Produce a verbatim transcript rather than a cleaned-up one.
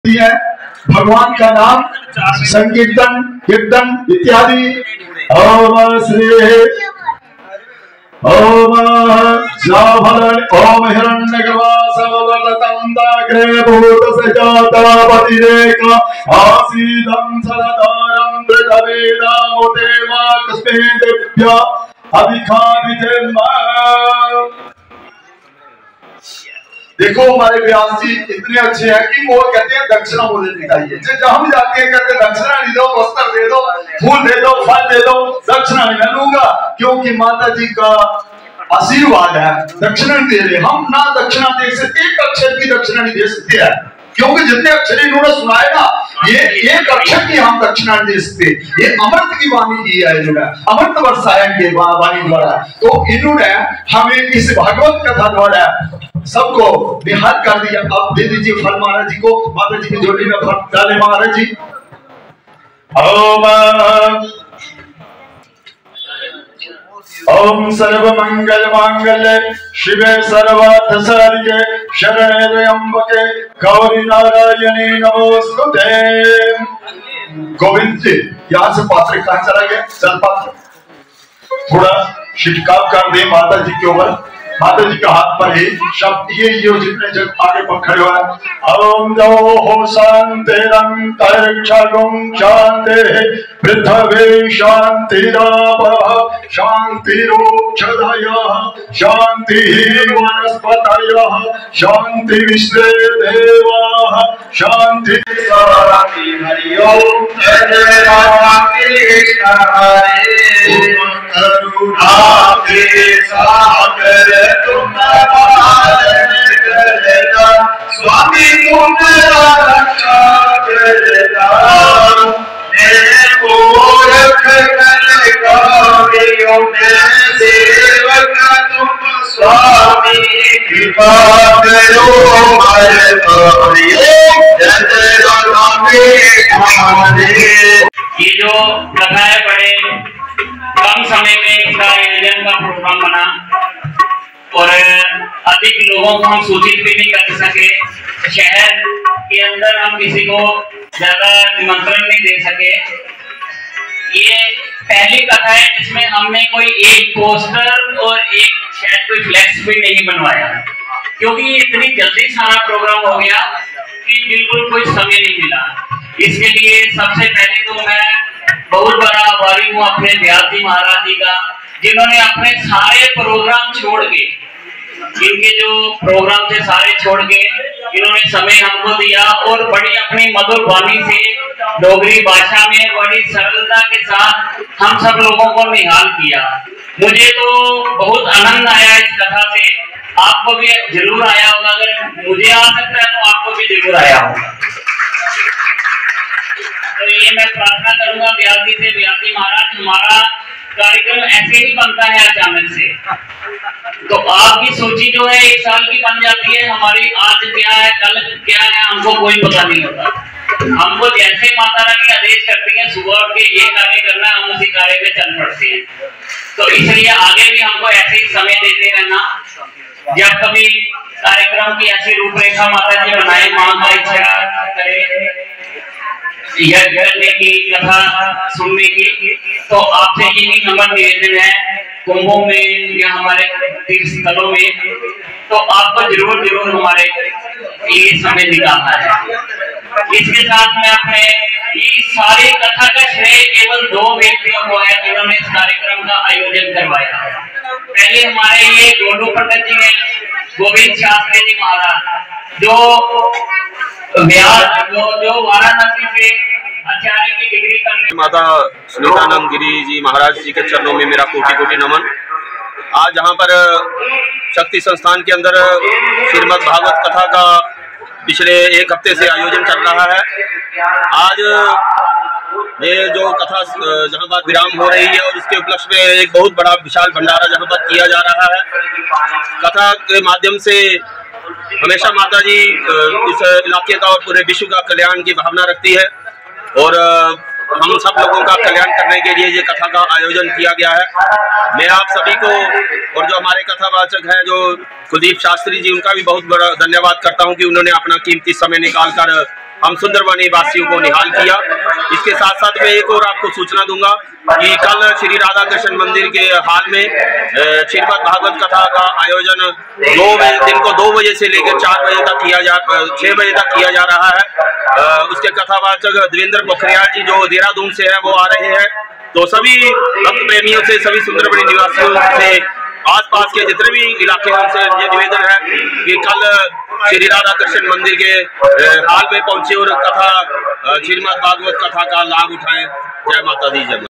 है भगवान का नाम संकीर्तन कीर्तन इत्यादि। ओम श्री ओम जाभरण ओम हिरण्यगर्भासवलतंदाग्रे भूतसजातापतिरेक आसीदं सरदारं धृतवेदामुदेवा कस्मै दिव्या अभिखावितेर्मा। देखो हमारे व्यास जी इतने अच्छे हैं कि वो कहते हैं दक्षिणा मुझे नहीं चाहिए। जहां भी जाते हैं कहते हैं दक्षिणा नहीं दो, वस्त्र दे दो, फूल दे दो, फल दे दो, दक्षिणा नहीं मैं लूंगा, क्योंकि माता जी का आशीर्वाद है। दक्षिणा नहीं दे रहे हम, ना दक्षिणा दे सकते, एक अक्षर की दक्षिणा नहीं दे सकते हैं, क्योंकि जितने अक्षर इन्होंने सुनाए ना, ये एक अक्षर की हम दक्षिणा नहीं दे सकते। ये अमृत की वाणी की है, इन्होंने अमृत वर्षाया के वाणी द्वारा। तो इन्होंने हमें इस भागवत कथा द्वारा सबको निहाल कर दिया। अब दे दीजिए फल महाराज जी को, माता जी की झोली में फल डाले महाराज जी। ओम ओम सर्व मंगल मांगल्ये शिवे सर्वार्थ साधिके शरण्ये त्र्यंबके गौरी नारायणी नमोस्तुते। गोविंद जी यहाँ से पात्र कहाँ चला गया? चल पात्र थोड़ा शिटकाव कर दे माता जी के ऊपर। माता जी का हाथ पर ही शब्द ये ये जितने जग आगे पर खड़े हुआ है। ओम दो हो शांतिरंतरिक्षगुं शांति पृथ्वी शांतिरापः शांतिरोक्षधयः शांति वनस्पतयः शांति विश्वे देवाः शांति। हरि ओम जय जय राम कृष्ण हरे करुणा के सागर तुम करता स्वामी तुम रक्षा करता मेरे मूर्ख कलकारियों में सेवक तुम स्वामी कृपा करो हमारे ये जो कथा है बड़े कम समय में इसका आयोजन का प्रोग्राम बना और अधिक लोगों को हम सूचित भी नहीं कर सके। शहर के अंदर हम किसी को ज्यादा निमंत्रण नहीं दे सके। ये पहली कथा है जिसमें हमने कोई एक पोस्टर और एक शायद कोई फ्लैक्स भी नहीं बनवाया, क्योंकि इतनी जल्दी सारा प्रोग्राम हो गया कि बिल्कुल कोई समय नहीं मिला। इसके लिए सबसे पहले तो मैं बहुत बड़ा आभारी हूँ अपने व्यास जी महाराज जी का, जिन्होंने अपने सारे प्रोग्राम छोड़ के, इनके जो प्रोग्राम थे सारे छोड़ के इन्होंने समय हमको दिया और बड़ी अपनी मधुर वाणी से डोगरी भाषा में बड़ी सरलता के साथ हम सब लोगों को निहाल किया। मुझे तो बहुत आनंद आया इस कथा से। आपको भी जरूर आया होगा, अगर मुझे आ सकता है तो आपको भी जरूर आया होगा। तो ये मैं प्रार्थना करूंगा व्यास जी से, व्यास जी महाराज हमारा कार्यक्रम ऐसे ही बनता है अचानक से, तो आपकी सूची जो है एक साल की बन जाती है। हमारी आज क्या है कल क्या है हमको कोई पता नहीं होता। हमको जैसे माता रानी आदेश करती है सुबह उठ के ये कार्य करना, हम उसी कार्य में चल पड़ते हैं। तो इसलिए आगे भी हमको ऐसे ही समय देते रहना। जब कभी कार्यक्रम की ऐसी रूपरेखा माता जी बनाए, मां का इच्छा करे यह करने की कथा सुनने की, तो आपसे यही नम्र निवेदन है कुंभों में या हमारे तीर्थ स्थलों में, तो आपको जरूर जरूर हमारे ये समय निकालना है। इसके साथ में अपने ये सारी कथा का श्रेय केवल दो व्यक्तियों को है जिन्होंने इस कार्यक्रम का आयोजन करवाया। पहले हमारे ये गोलू पंडित जी हैं, गोविंद शास्त्री जी महाराज, जो व्यास जो जो वाराणसी से आचार्य की डिग्री करने। माता सुनीतानंद गिरी जी महाराज जी के चरणों में मेरा कोटि कोटि नमन। आज यहाँ पर शक्ति संस्थान के अंदर श्रीमद् भागवत कथा का पिछले एक हफ्ते से आयोजन चल रहा है। आज ये जो कथा जहाँ पर विराम हो रही है और उसके उपलक्ष्य में एक बहुत बड़ा विशाल भंडारा जहाँ पर किया जा रहा है। कथा के माध्यम से हमेशा माता जी इस इलाके का और पूरे विश्व का कल्याण की भावना रखती है और हम सब लोगों का कल्याण करने के लिए ये कथा का आयोजन किया गया है। मैं आप सभी को और जो हमारे कथावाचक हैं जो कुलदीप शास्त्री जी, उनका भी बहुत बड़ा धन्यवाद करता हूं कि उन्होंने अपना कीमती समय निकालकर हम सुंदरबनी वासियों को निहाल किया। इसके साथ साथ मैं एक और आपको सूचना दूंगा कि कल श्री राधा कृष्ण मंदिर के हाल में श्रीमद् भागवत कथा का आयोजन दो बजे दिन को दो बजे से लेकर चार बजे तक किया जा छह बजे तक किया जा रहा है। उसके कथावाचक देवेंद्र पोखरियाल जी जो देहरादून से है वो आ रहे हैं। तो सभी भक्त प्रेमियों से, सभी सुंदरबनी निवासियों से, आसपास के जितने भी इलाके हैं उनसे ये निवेदन है कि कल श्री राधा कृष्ण मंदिर के हाल में पहुंचे और कथा श्रीमद् भागवत कथा का लाभ उठाएं। जय माता दी, जय।